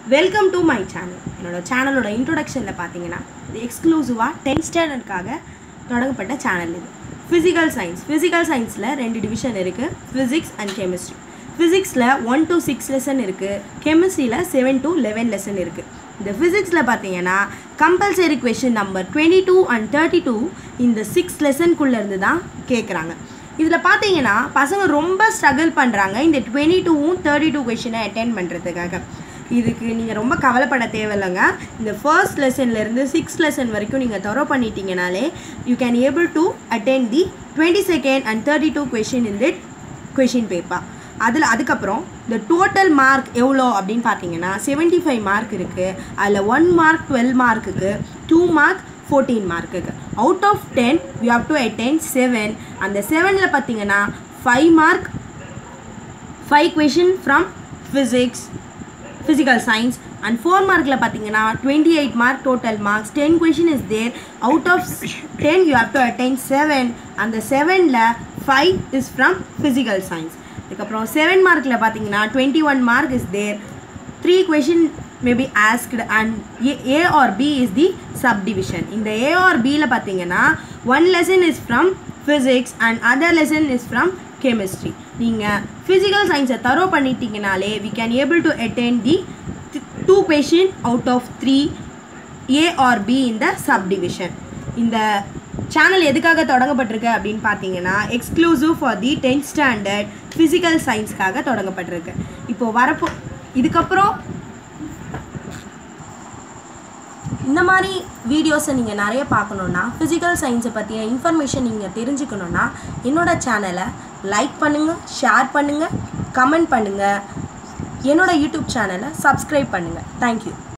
Welcome to my channel. என்னோட சேனலோட இன்ட்ரோடக்ஷனில் பார்த்தீங்கன்னா இது எக்ஸ்க்ளூசிவாக 10th ஸ்டாண்டர்டுக்காக தொடங்கப்பட்ட சேனல். இது ஃபிசிக்கல் சயின்ஸில் 2 டிவிஷன் இருக்குது, ஃபிசிக்ஸ் அண்ட் கெமிஸ்ட்ரி. ஃபிசிக்ஸில் 1 to 6 லெசன் இருக்குது, கெமிஸ்ட்ரியில் 7 to 11 லெசன் இருக்குது. இந்த ஃபிசிக்ஸில் பார்த்தீங்கன்னா கம்பல்சரி கொஷின் நம்பர் 22 and 32 இந்த 6 லெசனுக்குள்ளேருந்து தான் கேட்குறாங்க. இதில் பார்த்தீங்கன்னா பசங்க ரொம்ப ஸ்ட்ரகிள் பண்ணுறாங்க இந்த 22ம் 32 கொஷினை அட்டென்ட் பண்ணுறதுக்காக. இதுக்கு நீங்கள் ரொம்ப கவலைப்பட தேவையில்லைங்க. இந்த ஃபர்ஸ்ட் லெசன்லேருந்து 6th லெசன் வரைக்கும் நீங்கள் தரோ பண்ணிட்டீங்கனாலே you can able to attend the 22nd and 32 question in that question paper. அதுக்கப்புறம் இந்த டோட்டல் மார்க் எவ்வளோ அப்படின்னு பார்த்தீங்கன்னா 75 மார்க் இருக்குது. அதில் 1 மார்க் 12 மார்க்குக்கு, 2 மார்க் 14 மார்க்குக்கு. Out of 10 you have to attend 7. அந்த 7ல் பார்த்தீங்கன்னா 5 mark 5 question from physical science and 4 மார்க்கில் பார்த்தீங்கன்னா 28 mark total marks. 10 question is there. Out of 10 you have to attend 7. அந்த 7ல் 5 இஸ் ஃப்ரம் physical science. அதுக்கப்புறம் 7 மார்க்கில் பார்த்தீங்கன்னா 21 mark is there. 3 question may be asked and A or B is the subdivision. இந்த A or Bயில் பார்த்தீங்கன்னா 1 lesson is from physics and other lesson is from chemistry. நீங்கள் physical சயின்ஸை thorough பண்ணிட்டீங்கனாலே we can able to attend the 2 question out of 3 A or B in the subdivision. இந்த channel எதுக்காக தொடங்கப்பட்டிருக்கு அப்படின்னு பார்த்தீங்கன்னா exclusive for the 10th standard physical சயின்ஸ்க்காக தொடங்கப்பட்டிருக்கு. இப்போது இதுக்கப்புறம் இந்த மாதிரி வீடியோஸை நீங்கள் நிறைய பார்க்கணுன்னா, ஃபிசிக்கல் சயின்ஸை பற்றிய இன்ஃபர்மேஷன் நீங்கள் தெரிஞ்சுக்கணுன்னா என்னோடய சேனலை லைக் பண்ணுங்கள், ஷேர் பண்ணுங்கள், கமெண்ட் பண்ணுங்கள், என்னோடய யூடியூப் சேனலை சப்ஸ்கிரைப் பண்ணுங்கள். தேங்க்யூ.